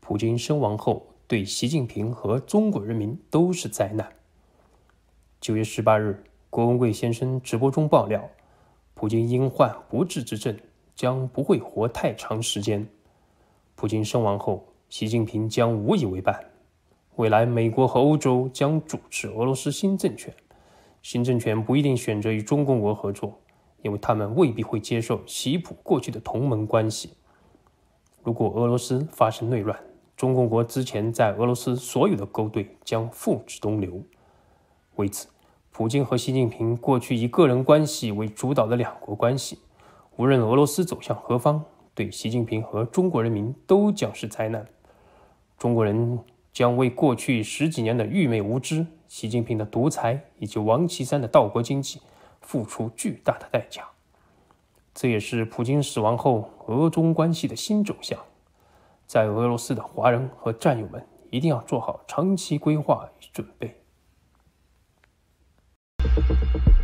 普京身亡后，对习近平和中国人民都是灾难。9月18日，郭文贵先生直播中爆料，普京因患不治之症，将不会活太长时间。普京身亡后，习近平将无以为办。未来，美国和欧洲将主持俄罗斯新政权，新政权不一定选择与中共国合作，因为他们未必会接受习普过去的同盟关系。如果俄罗斯发生内乱，中共国之前在俄罗斯所有的勾兑将付之东流。为此，普京和习近平过去以个人关系为主导的两国关系，无论俄罗斯走向何方，对习近平和中国人民都将是灾难。中国人将为过去10几年的愚昧无知、习近平的独裁以及王岐山的盗国经济付出巨大的代价。这也是普京死亡后俄中关系的新走向。在俄罗斯的华人和战友们一定要做好长期规划与准备。